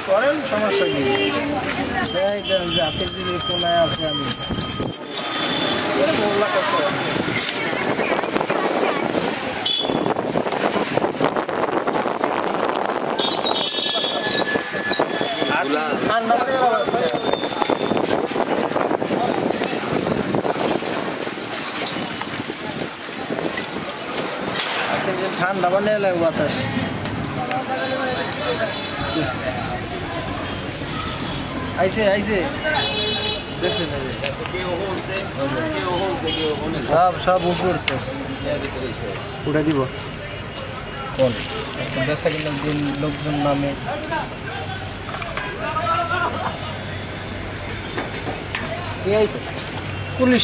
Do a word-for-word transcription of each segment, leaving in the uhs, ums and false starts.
করেন সমস্যা কি দেখেন যে হাতের দিকে কোনায় আছে আমি মোল্লা কত ঠান্ডা ঠান্ডা বানিয়ে লাগে বাতাস আইসে আইসে দেখছেন সব সব উপর উঠে দিব কোন বেসা কিনা দিন লোকজন নামে পুলিশ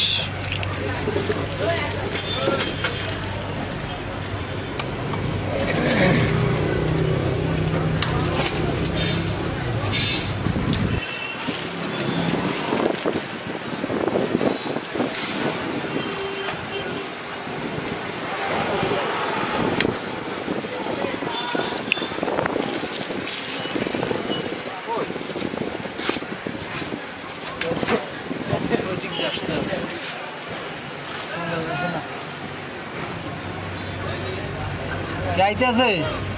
যাইতেছে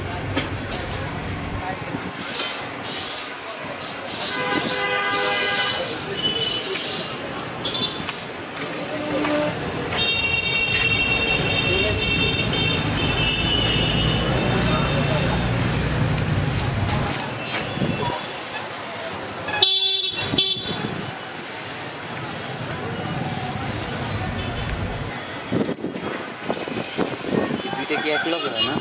দুইটা কি এক লগে হয় না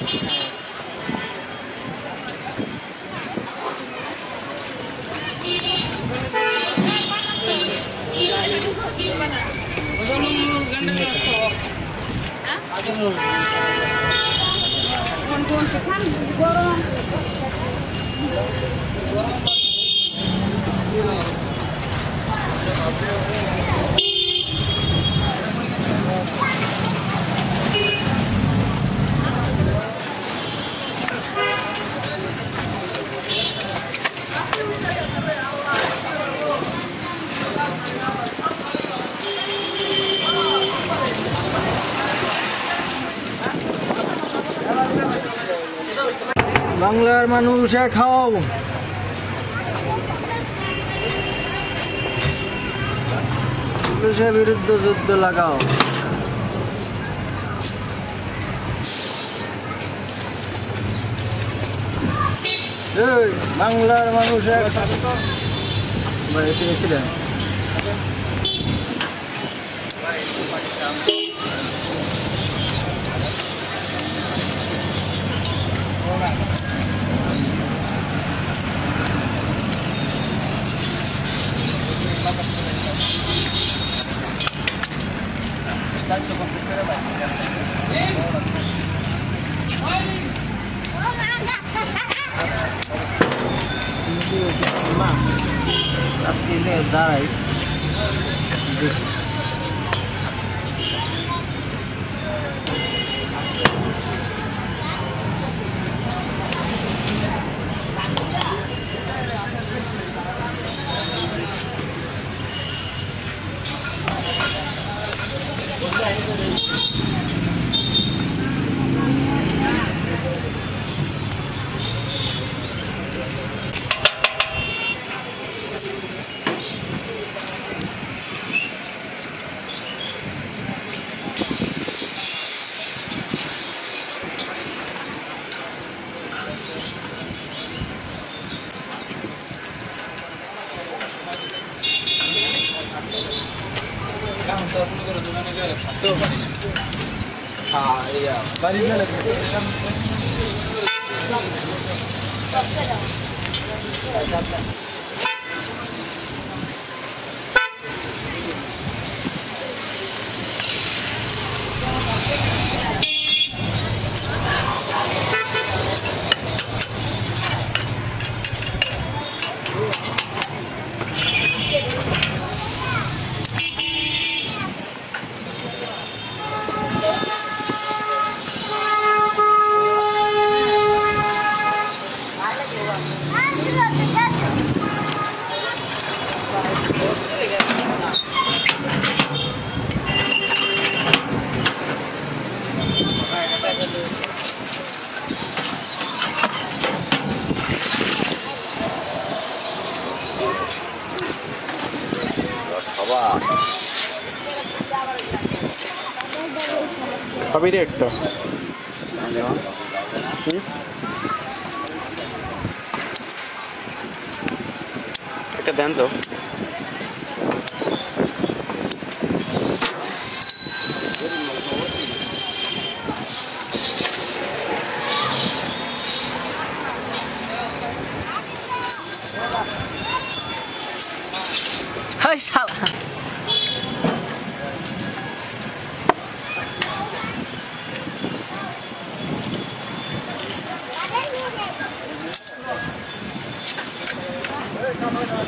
বাংলার মানুষ খাও পুলিশের বিরুদ্ধে যুদ্ধ লাগাও এই বাংলার মানুষ ভাই পেয়েছিলেন আজকে দাঁড়াই দেখি हाँ iya barisnya lagi Hãy subscribe cho kênh Ghiền Mì Gõ để không bỏ lỡ খাবি রে একটা একটা দেন তো Hơi sao Come on.